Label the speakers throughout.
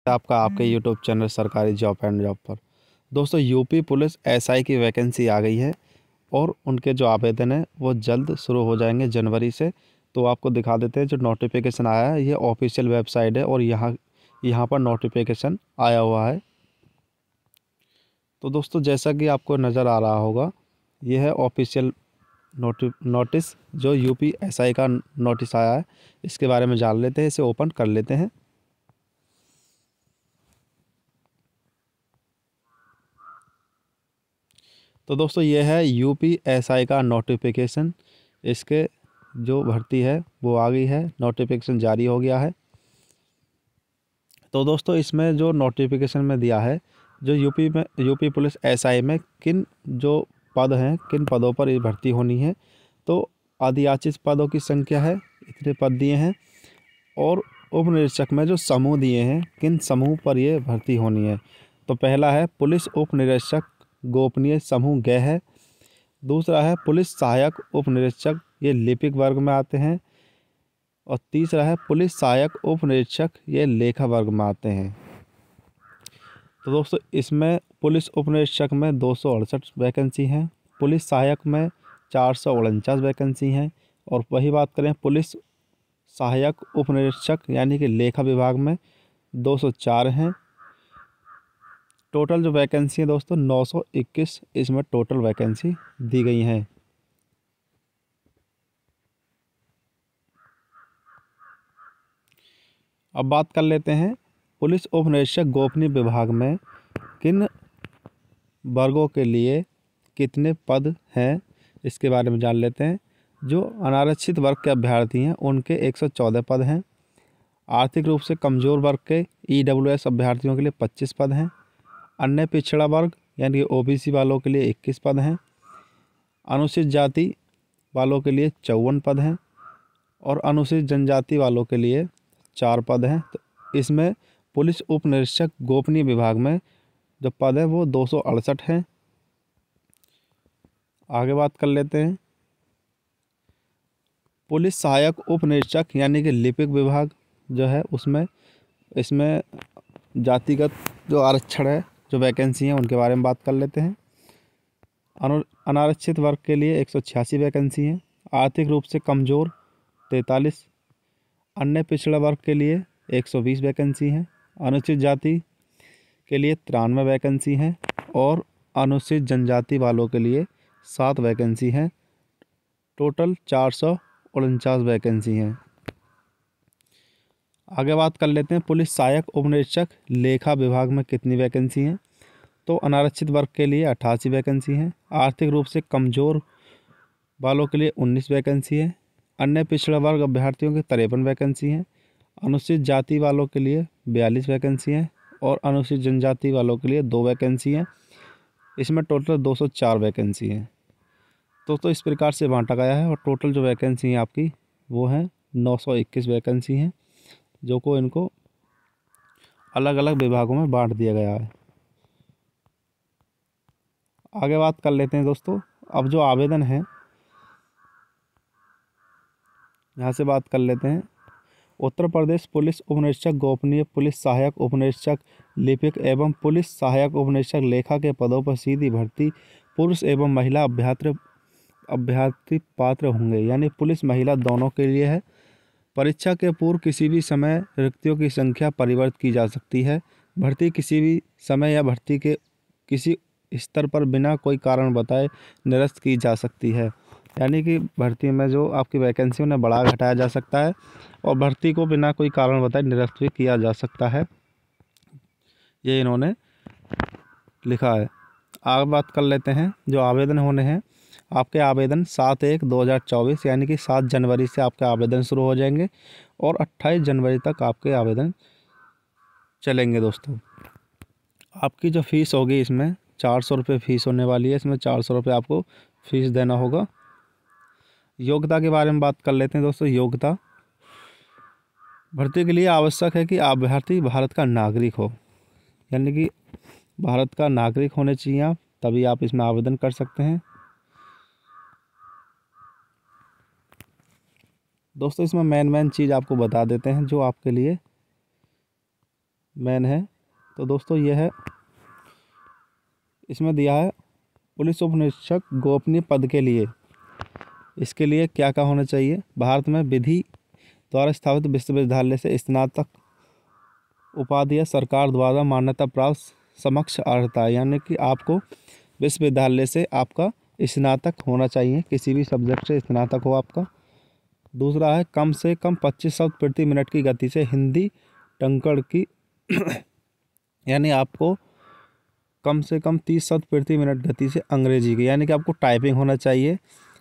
Speaker 1: आपका आपके YouTube channel सरकारी जॉब एंड जॉब पर। दोस्तों, यूपी पुलिस एसआई की वैकेंसी आ गई है और उनके जो आवेदन है वो जल्द शुरू हो जाएंगे जनवरी से। तो आपको दिखा देते हैं जो नोटिफिकेशन आया है, ये ऑफिशियल वेबसाइट है और यहाँ पर नोटिफिकेशन आया हुआ है। तो दोस्तों, जैसा कि आपको नज़र आ रहा होगा, ये है ऑफिशियल नोटिस जो यूपी एसआई का नोटिस आया है। इसके बारे में जान लेते हैं, इसे ओपन कर लेते हैं। तो दोस्तों, ये है यूपी एसआई का नोटिफिकेशन। इसके जो भर्ती है वो आ गई है, नोटिफिकेशन जारी हो गया है। तो दोस्तों, इसमें जो नोटिफिकेशन में दिया है, जो यूपी पुलिस एसआई में किन जो पद हैं, किन पदों पर ये भर्ती होनी है। तो अधियाचित पदों की संख्या है, इतने पद दिए हैं। और उप निरीक्षक में जो समूह दिए हैं, किन समूह पर ये भर्ती होनी है। तो पहला है पुलिस उप निरीक्षक गोपनीय समूह ग है। दूसरा है पुलिस सहायक उप निरीक्षक, ये लिपिक वर्ग में आते हैं। और तीसरा है पुलिस सहायक उप निरीक्षक, ये लेखा वर्ग में आते हैं। तो दोस्तों, इसमें पुलिस उप निरीक्षक में 268 वैकेंसी हैं, पुलिस सहायक में 449 वैकेंसी हैं। और वही बात करें पुलिस सहायक उप निरीक्षक यानी कि लेखा विभाग में 204 हैं। टोटल जो वैकेंसी है दोस्तों 921 इसमें टोटल वैकेंसी दी गई हैं। अब बात कर लेते हैं पुलिस उप निरीक्षक गोपनीय विभाग में किन वर्गों के लिए कितने पद हैं, इसके बारे में जान लेते हैं। जो अनारक्षित वर्ग के अभ्यर्थी हैं उनके 114 पद हैं। आर्थिक रूप से कमज़ोर वर्ग के ईडब्ल्यूएस अभ्यर्थियों के लिए 25 पद हैं। अन्य पिछड़ा वर्ग यानी कि ओबीसी वालों के लिए 21 पद हैं। अनुसूचित जाति वालों के लिए 54 पद हैं। और अनुसूचित जनजाति वालों के लिए 4 पद हैं। तो इसमें पुलिस उप निरीक्षक गोपनीय विभाग में जो पद है वो 268 हैं। आगे बात कर लेते हैं पुलिस सहायक उप निरीक्षक यानी कि लिपिक विभाग जो है उसमें इसमें जातिगत जो आरक्षण है, जो वैकेंसी हैं उनके बारे में बात कर लेते हैं। अनारक्षित वर्ग के लिए 186 वैकेंसी हैं। आर्थिक रूप से कमज़ोर 43। अन्य पिछड़ा वर्ग के लिए 120 वैकेंसी हैं। अनुसूचित जाति के लिए 93 वैकेंसी हैं। और अनुसूचित जनजाति वालों के लिए 7 वैकेंसी हैं। टोटल 449 वैकेंसी हैं। आगे बात कर लेते हैं पुलिस सहायक उप निरीक्षक लेखा विभाग में कितनी वैकेंसी हैं। तो अनारक्षित वर्ग के लिए 88 वैकेंसी हैं। आर्थिक रूप से कमज़ोर वालों के लिए 19 वैकेंसी है। अन्य पिछड़ा वर्ग अभ्यर्थियों के 53 वैकेंसी हैं। अनुसूचित जाति वालों के लिए 42 वैकेंसी हैं। और अनुसूचित जनजाति वालों के लिए 2 वैकेंसी हैं। इसमें टोटल 204 वैकेंसी हैं। तो इस प्रकार से बांटा गया है। और टोटल जो वैकेंसी है आपकी वो है 921 वैकेंसी हैं, जो को इनको अलग अलग विभागों में बांट दिया गया है। आगे बात कर लेते हैं दोस्तों, अब जो आवेदन है यहाँ से बात कर लेते हैं। उत्तर प्रदेश पुलिस उप निरीक्षक गोपनीय, पुलिस सहायक उप निरीक्षक लिपिक एवं पुलिस सहायक उप निरीक्षक लेखा के पदों पर सीधी भर्ती पुरुष एवं महिला अभ्यर्थी पात्र होंगे, यानी पुलिस महिला दोनों के लिए है। परीक्षा के पूर्व किसी भी समय रिक्तियों की संख्या परिवर्तित की जा सकती है। भर्ती किसी भी समय या भर्ती के किसी स्तर पर बिना कोई कारण बताए निरस्त की जा सकती है। यानी कि भर्ती में जो आपकी वैकेंसी उन्हें बढ़ा घटाया जा सकता है और भर्ती को बिना कोई कारण बताए निरस्त भी किया जा सकता है, ये इन्होंने लिखा है। आगे बात कर लेते हैं जो आवेदन होने हैं। आपके आवेदन 7/1/2024 यानी कि 7 जनवरी से आपके आवेदन शुरू हो जाएंगे और 28 जनवरी तक आपके आवेदन चलेंगे। दोस्तों, आपकी जो फ़ीस होगी इसमें 400 रुपये फ़ीस होने वाली है। इसमें 400 रुपये आपको फ़ीस देना होगा। योग्यता के बारे में बात कर लेते हैं दोस्तों। योग्यता भर्ती के लिए आवश्यक है कि अभ्यर्थी भारत का नागरिक हो, यानी कि भारत का नागरिक होने चाहिए आप, तभी आप इसमें आवेदन कर सकते हैं। दोस्तों, इसमें मेन चीज़ आपको बता देते हैं जो आपके लिए मैन है। तो दोस्तों ये है, इसमें दिया है पुलिस उप निरीक्षक गोपनीय पद के लिए, इसके लिए क्या क्या होना चाहिए। भारत में विधि द्वारा स्थापित विश्वविद्यालय से स्नातक उपाधि या सरकार द्वारा मान्यता प्राप्त समक्ष अर्हता है, यानी कि आपको विश्वविद्यालय से आपका स्नातक होना चाहिए, किसी भी सब्जेक्ट से स्नातक हो आपका। दूसरा है कम से कम 25 शब्द प्रति मिनट की गति से हिंदी टंकण की यानी आपको कम से कम 30 शब्द प्रति मिनट गति से अंग्रेजी की, यानी कि आपको टाइपिंग होना चाहिए।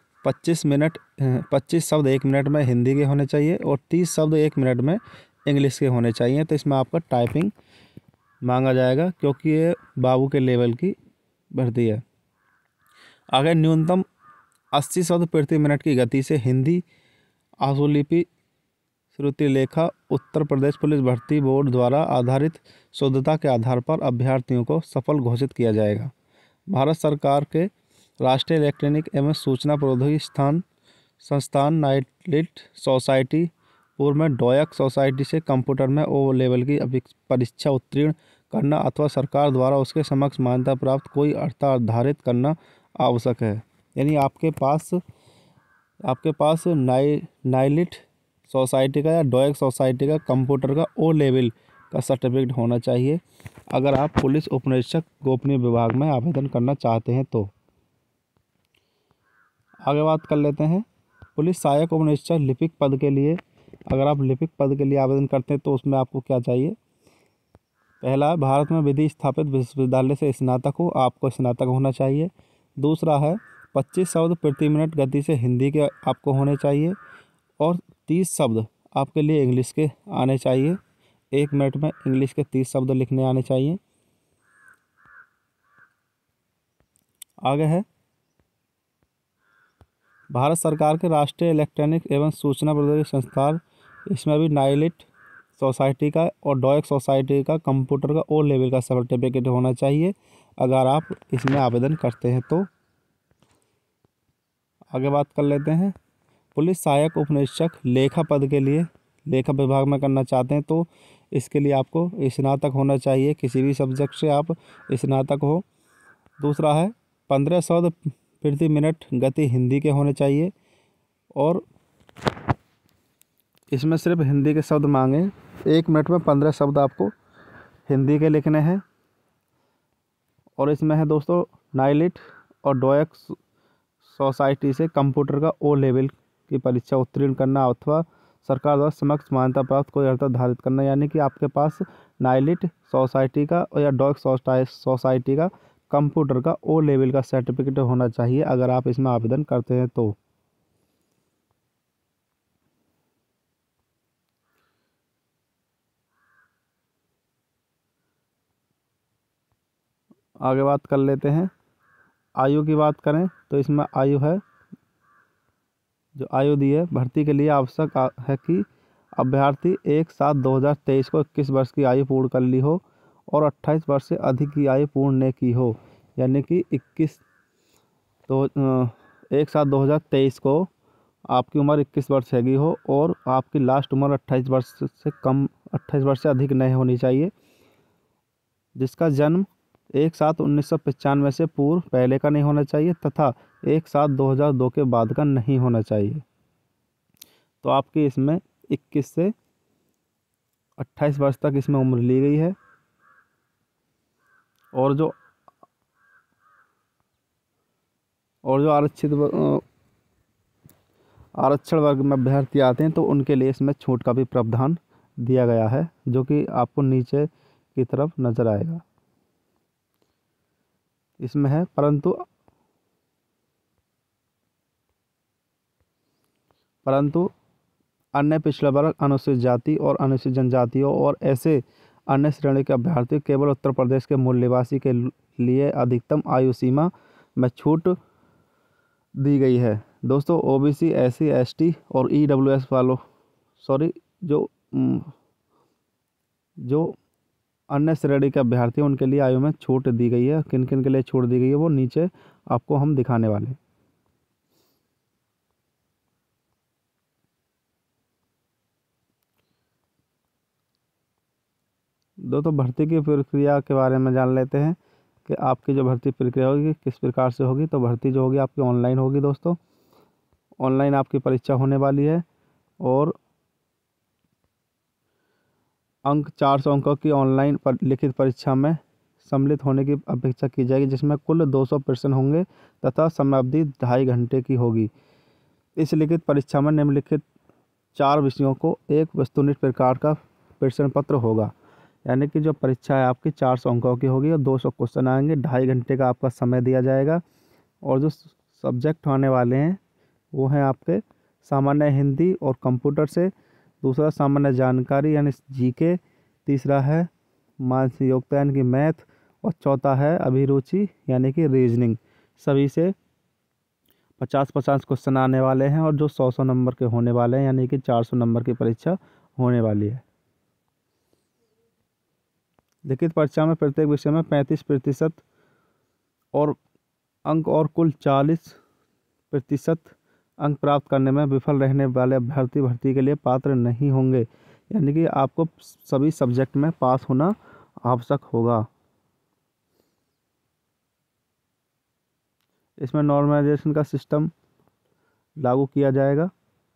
Speaker 1: 25 शब्द 1 मिनट में हिंदी के होने चाहिए और 30 शब्द 1 मिनट में इंग्लिश के होने चाहिए। तो इसमें आपका टाइपिंग मांगा जाएगा क्योंकि ये बाबू के लेवल की भर्ती है। आगे न्यूनतम 80 शब्द प्रति मिनट की गति से हिंदी आशुलिपि श्रुति लेखा उत्तर प्रदेश पुलिस भर्ती बोर्ड द्वारा आधारित शुद्धता के आधार पर अभ्यर्थियों को सफल घोषित किया जाएगा। भारत सरकार के राष्ट्रीय इलेक्ट्रॉनिक एवं सूचना प्रौद्योगिकी संस्थान नाइलिट सोसाइटी पूर्व में डोयक सोसाइटी से कंप्यूटर में ओ लेवल की परीक्षा उत्तीर्ण करना अथवा सरकार द्वारा उसके समक्ष मान्यता प्राप्त कोई अर्हता निर्धारित करना आवश्यक है। यानी आपके पास नाइलिट सोसाइटी का या डोयक सोसाइटी का कंप्यूटर का ओ लेवल का सर्टिफिकेट होना चाहिए अगर आप पुलिस उपनिरीक्षक गोपनीय विभाग में आवेदन करना चाहते हैं। तो आगे बात कर लेते हैं पुलिस सहायक उपनिरीक्षक लिपिक पद के लिए। अगर आप लिपिक पद के लिए आवेदन करते हैं तो उसमें आपको क्या चाहिए। पहला है भारत में विधि स्थापित विश्वविद्यालय से स्नातक हो, आपको स्नातक होना चाहिए। दूसरा है 25 शब्द प्रति मिनट गति से हिंदी के आपको होने चाहिए और 30 शब्द आपके लिए इंग्लिश के आने चाहिए। 1 मिनट में इंग्लिश के 30 शब्द लिखने आने चाहिए। आगे है भारत सरकार के राष्ट्रीय इलेक्ट्रॉनिक एवं सूचना प्रौद्योगिकी संस्थान, इसमें भी नाइलिट सोसाइटी का और डोयक सोसाइटी का कंप्यूटर का ओ लेवल का सर्टिफिकेट होना चाहिए अगर आप इसमें आवेदन करते हैं। तो आगे बात कर लेते हैं पुलिस सहायक उपनिरीक्षक लेखा पद के लिए, लेखा विभाग में करना चाहते हैं तो इसके लिए आपको स्नातक होना चाहिए, किसी भी सब्जेक्ट से आप स्नातक हो। दूसरा है 15 शब्द प्रति मिनट गति हिंदी के होने चाहिए और इसमें सिर्फ हिंदी के शब्द मांगे। 1 मिनट में 15 शब्द आपको हिंदी के लिखने हैं। और इसमें है दोस्तों नाइलिट और डोयक सोसाइटी से कंप्यूटर का ओ लेवल की परीक्षा उत्तीर्ण करना अथवा सरकार द्वारा समक्ष मान्यता प्राप्त कोई अर्हता धारित करना, यानी कि आपके पास नाइलिट सोसाइटी का या डोयक सोसाइटी का कंप्यूटर का ओ लेवल का सर्टिफिकेट होना चाहिए अगर आप इसमें आवेदन करते हैं। तो आगे बात कर लेते हैं आयु की। बात करें तो इसमें आयु है, जो आयु दी है भर्ती के लिए आवश्यक है कि अभ्यर्थी 1/7/2023 को 21 वर्ष की आयु पूर्ण कर ली हो और 28 वर्ष से अधिक की आयु पूर्ण न की हो, यानी कि 1/7/2023 को आपकी उम्र 21 वर्ष हैगी हो और आपकी लास्ट उम्र 28 वर्ष से अधिक नहीं होनी चाहिए, जिसका जन्म 1/7/1995 से पूर्व पहले का नहीं होना चाहिए तथा 1/7/2002 के बाद का नहीं होना चाहिए। तो आपकी इसमें 21 से 28 वर्ष तक इसमें उम्र ली गई है। और जो आरक्षण वर्ग में अभ्यर्थी आते हैं तो उनके लिए इसमें छूट का भी प्रावधान दिया गया है, जो कि आपको नीचे की तरफ नजर आएगा। इसमें है परंतु अन्य पिछड़ा वर्ग, अनुसूचित जाति और अनुसूचित जनजातियों और ऐसे अन्य श्रेणी के अभ्यर्थी केवल उत्तर प्रदेश के मूल निवासी के लिए अधिकतम आयु सीमा में छूट दी गई है। दोस्तों ओबीसी, एससी, एसटी और ईडब्ल्यूएस वालों जो अन्य श्रेणी के अभ्यर्थी उनके लिए आयु में छूट दी गई है। किन किन के लिए छूट दी गई है वो नीचे आपको हम दिखाने वाले हैं। दोस्तों भर्ती की प्रक्रिया के बारे में जान लेते हैं कि आपकी जो भर्ती प्रक्रिया होगी किस प्रकार से होगी। तो भर्ती जो होगी आपकी ऑनलाइन होगी दोस्तों। ऑनलाइन आपकी परीक्षा होने वाली है और 400 अंकों की ऑनलाइन लिखित परीक्षा में सम्मिलित होने की अपेक्षा की जाएगी, जिसमें कुल 200 प्रश्न होंगे तथा समयावधि 2.5 घंटे की होगी। इस लिखित परीक्षा में निम्नलिखित 4 विषयों को एक वस्तुनिष्ठ प्रकार का प्रश्न पत्र होगा। यानी कि जो परीक्षा है आपकी 400 अंकों की होगी और 200 क्वेश्चन आएंगे, 2.5 घंटे का आपका समय दिया जाएगा। और जो सब्जेक्ट आने वाले हैं वो हैं आपके सामान्य हिंदी और कंप्यूटर से, दूसरा सामान्य जानकारी यानी जीके, तीसरा है मानसिक योग्यता यानी कि मैथ, और चौथा है अभिरुचि यानी कि रीजनिंग। सभी से 50-50 क्वेश्चन आने वाले हैं और जो 100 नंबर के होने वाले हैं, यानी कि 400 नंबर की परीक्षा होने वाली है। लिखित परीक्षा में प्रत्येक विषय में 35% और अंक और कुल 40% अंक प्राप्त करने में विफल रहने वाले अभ्यर्थी भर्ती के लिए पात्र नहीं होंगे। यानी कि आपको सभी सब्जेक्ट में पास होना आवश्यक होगा। इसमें नॉर्मलाइजेशन का सिस्टम लागू किया जाएगा।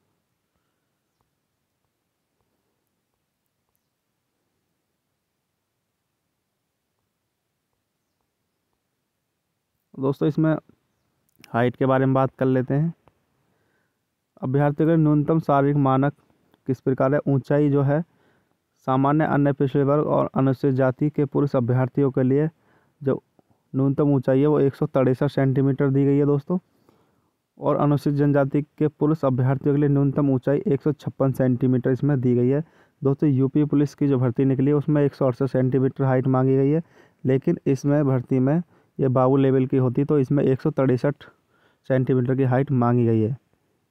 Speaker 1: दोस्तों इसमें हाइट के बारे में बात कर लेते हैं। अभ्यर्थियों के न्यूनतम शारीरिक मानक किस प्रकार है। ऊंचाई जो है सामान्य, अन्य पिछड़े वर्ग और अनुसूचित जाति के पुरुष अभ्यर्थियों के लिए जो न्यूनतम ऊंचाई है वो 163 सेंटीमीटर दी गई है दोस्तों। और अनुसूचित जनजाति के पुरुष अभ्यर्थियों के लिए न्यूनतम ऊंचाई 156 सेंटीमीटर इसमें दी गई है। दोस्तों यूपी पुलिस की जो भर्ती निकली है उसमें 168 सेंटीमीटर हाइट मांगी गई है, लेकिन इसमें भर्ती में ये बाबू लेवल की होती तो इसमें 163 सेंटीमीटर की हाइट मांगी गई है।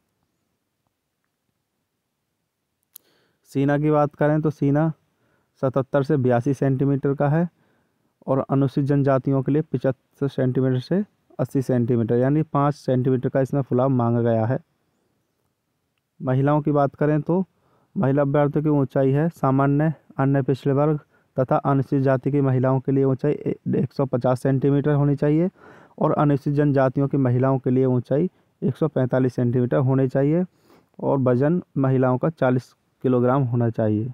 Speaker 1: सीना की बात करें तो सीना 77 से 82 सेंटीमीटर का है और अनुसूचित जनजातियों के लिए 75 सेंटीमीटर से 80 सेंटीमीटर, यानी 5 सेंटीमीटर का इसमें फुलाव मांगा गया है। महिलाओं की बात करें तो महिला अभ्यर्थियों की ऊंचाई है सामान्य, अन्य पिछड़े वर्ग तथा अनुसूचित जाति की महिलाओं के लिए ऊंचाई 150 सेंटीमीटर होनी चाहिए और अनुसूचित जनजातियों की महिलाओं के लिए ऊंचाई 145 सेंटीमीटर होनी चाहिए और वजन महिलाओं का 40 किलोग्राम होना चाहिए।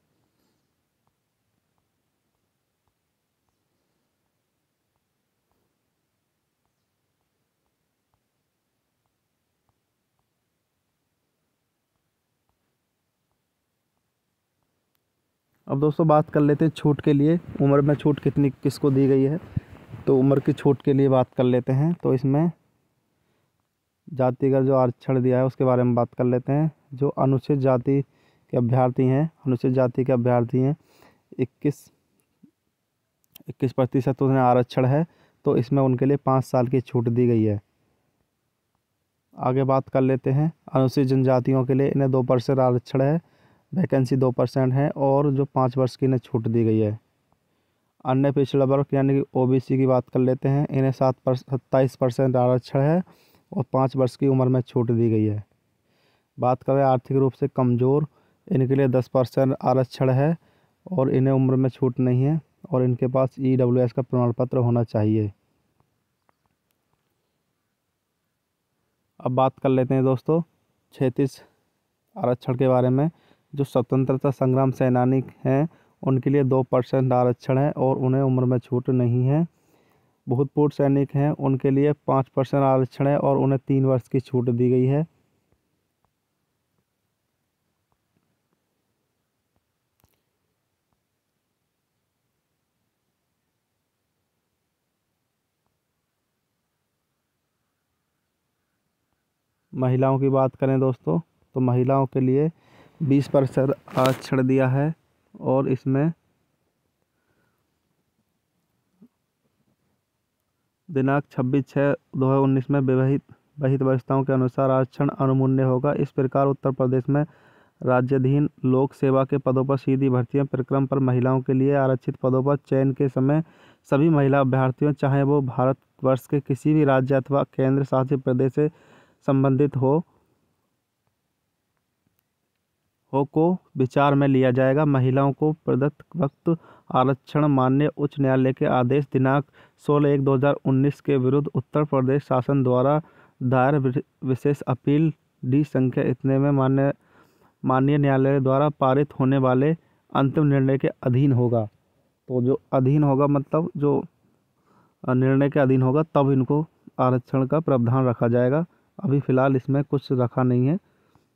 Speaker 1: अब दोस्तों बात कर लेते हैं छूट के लिए, उम्र में छूट कितनी किसको दी गई है। तो उम्र की छूट के लिए बात कर लेते हैं। तो इसमें जातिगत जो आरक्षण दिया है उसके बारे में बात कर लेते हैं। जो अनुसूचित जाति के अभ्यर्थी हैं, अनुसूचित जाति के अभ्यर्थी हैं 21% उन्हें आरक्षण है, तो इसमें उनके लिए 5 साल की छूट दी गई है। आगे बात कर लेते हैं अनुसूचित जनजातियों के लिए, इन्हें 2% आरक्षण है, वैकेंसी 2% है और जो 5 वर्ष की इन्हें छूट दी गई है। अन्य पिछड़ा वर्ग यानी कि ओबीसी की बात कर लेते हैं, इन्हें 27% आरक्षण है और 5 वर्ष की उम्र में छूट दी गई है। बात करें आर्थिक रूप से कमज़ोर, इनके लिए 10% आरक्षण है और इन्हें उम्र में छूट नहीं है और इनके पास EWS का प्रमाण पत्र होना चाहिए। अब बात कर लेते हैं दोस्तों 36 आरक्षण के बारे में। जो स्वतंत्रता संग्राम सेनानी हैं उनके लिए 2% आरक्षण है और उन्हें उम्र में छूट नहीं है। भूतपूर्व सैनिक हैं उनके लिए 5% आरक्षण है और उन्हें 3 वर्ष की छूट दी गई है। महिलाओं की बात करें दोस्तों तो महिलाओं के लिए 20% आरक्षण दिया है और इसमें दिनांक 26/6/2019 में विहित व्यवस्थाओं के अनुसार आरक्षण अनुमूल्य होगा। इस प्रकार उत्तर प्रदेश में राज्याधीन लोक सेवा के पदों पर सीधी भर्तियां प्रक्रम पर महिलाओं के लिए आरक्षित पदों पर चयन के समय सभी महिला अभ्यर्थियों चाहे वो भारतवर्ष के किसी भी राज्य अथवा केंद्र शासित प्रदेश से संबंधित हो को विचार में लिया जाएगा। महिलाओं को प्रदत्त वक्त आरक्षण माननीय उच्च न्यायालय के आदेश दिनांक 16/1/2019 के विरुद्ध उत्तर प्रदेश शासन द्वारा दायर विशेष अपील डी संख्या इतने में माननीय न्यायालय द्वारा पारित होने वाले अंतिम निर्णय के अधीन होगा। तो जो अधीन होगा मतलब जो निर्णय के अधीन होगा तब इनको आरक्षण का प्रावधान रखा जाएगा। अभी फ़िलहाल इसमें कुछ रखा नहीं है।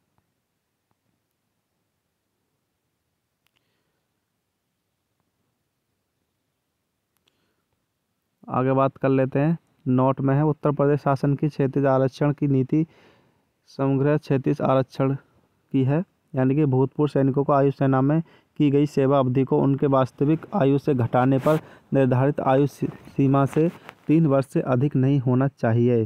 Speaker 1: आगे बात कर लेते हैं। नोट में है उत्तर प्रदेश शासन की क्षैतिज आरक्षण की नीति समग्र क्षैतिज आरक्षण की है, यानी कि भूतपूर्व सैनिकों को आयु सेना में की गई सेवा अवधि को उनके वास्तविक आयु से घटाने पर निर्धारित आयु सीमा से 3 वर्ष से अधिक नहीं होना चाहिए।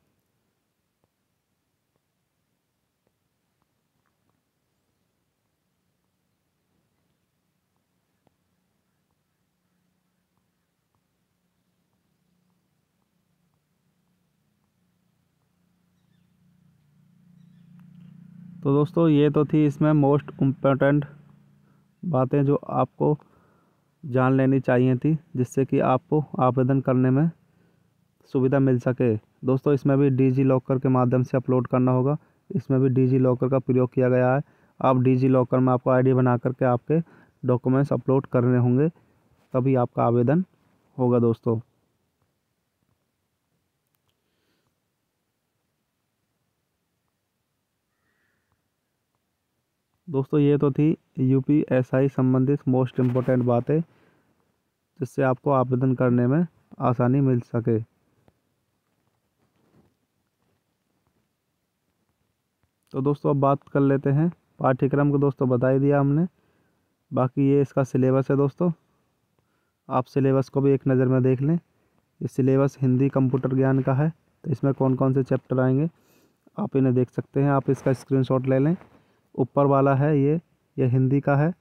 Speaker 1: तो दोस्तों ये तो थी इसमें मोस्ट इम्पोर्टेंट बातें जो आपको जान लेनी चाहिए थी, जिससे कि आपको आवेदन करने में सुविधा मिल सके। दोस्तों इसमें भी डिजी लॉकर के माध्यम से अपलोड करना होगा। इसमें भी डिजी लॉकर का प्रयोग किया गया है। आप डिजी लॉकर में आपको आईडी बना करके आपके डॉक्यूमेंट्स अपलोड करने होंगे, तभी आपका आवेदन होगा। दोस्तों ये तो थी यूपीएसआई संबंधित मोस्ट इम्पोर्टेंट बातें, जिससे आपको आवेदन करने में आसानी मिल सके। तो दोस्तों अब बात कर लेते हैं पाठ्यक्रम को। दोस्तों बता ही दिया हमने, बाकी ये इसका सिलेबस है। दोस्तों आप सिलेबस को भी एक नज़र में देख लें। ये सिलेबस हिंदी कंप्यूटर ज्ञान का है, तो इसमें कौन कौन से चैप्टर आएंगे आप इन्हें देख सकते हैं। आप इसका स्क्रीनशॉट ले लें। ऊपर वाला है ये हिंदी का है,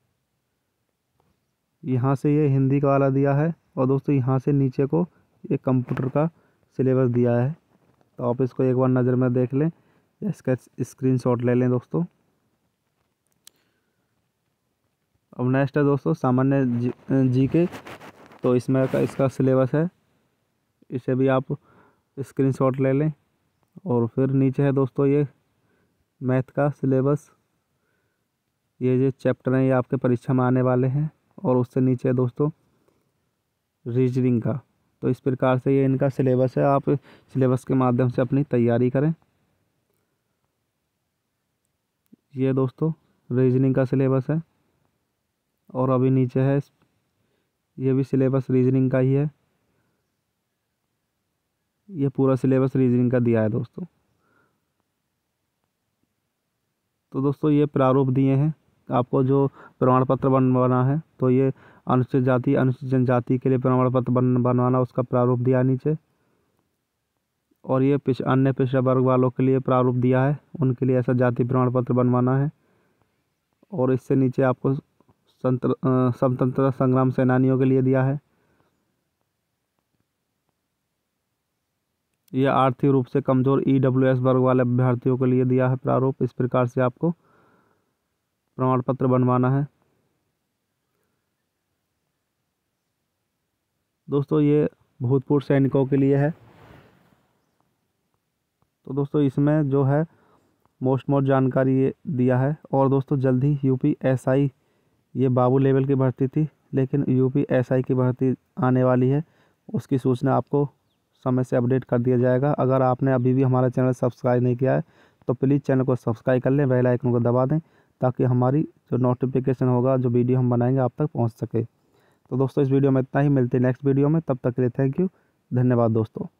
Speaker 1: यहाँ से ये हिंदी का वाला दिया है, और दोस्तों यहाँ से नीचे को ये कंप्यूटर का सिलेबस दिया है। तो आप इसको एक बार नज़र में देख लें, इसका स्क्रीनशॉट ले लें। दोस्तों अब नेक्स्ट है दोस्तों सामान्य जीके। तो इसमें का इसका सिलेबस है, इसे भी आप स्क्रीनशॉट ले लें। और फिर नीचे है दोस्तों ये मैथ का सिलेबस। ये जो चैप्टर हैं ये आपके परीक्षा में आने वाले हैं। और उससे नीचे है दोस्तों रीजनिंग का। तो इस प्रकार से ये इनका सिलेबस है। आप सिलेबस के माध्यम से अपनी तैयारी करें। ये दोस्तों रीजनिंग का सिलेबस है। और अभी नीचे है ये भी सिलेबस रीजनिंग का ही है। ये पूरा सिलेबस रीजनिंग का दिया है दोस्तों। तो दोस्तों ये प्रारूप दिए हैं आपको जो प्रमाण पत्र बनवाना है। तो ये अनुसूचित जाति अनुसूचित जनजाति के लिए प्रमाण पत्र बनवाना, उसका प्रारूप दिया नीचे। और ये अन्य पिछड़ा वर्ग वालों के लिए प्रारूप दिया है, उनके लिए ऐसा जाति प्रमाण पत्र बनवाना है। और इससे नीचे आपको स्वतंत्रता संग्राम सेनानियों के लिए दिया है। यह आर्थिक रूप से कमज़ोर EWS वर्ग वाले अभ्यर्थियों के लिए दिया है प्रारूप। इस प्रकार से आपको प्रमाण पत्र बनवाना है। दोस्तों ये भूतपूर्व सैनिकों के लिए है। तो दोस्तों इसमें जो है मोस्ट जानकारी ये दिया है। और दोस्तों जल्द ही यूपीएसआई, ये बाबू लेवल की भर्ती थी, लेकिन यूपीएसआई की भर्ती आने वाली है। उसकी सूचना आपको समय से अपडेट कर दिया जाएगा। अगर आपने अभी भी हमारा चैनल सब्सक्राइब नहीं किया है तो प्लीज़ चैनल को सब्सक्राइब कर लें, बेल आइकन को दबा दें, ताकि हमारी जो नोटिफिकेशन होगा, जो वीडियो हम बनाएंगे, आप तक पहुंच सके। तो दोस्तों इस वीडियो में इतना ही। मिलते हैं नेक्स्ट वीडियो में, तब तक के लिए थैंक यू, धन्यवाद दोस्तों।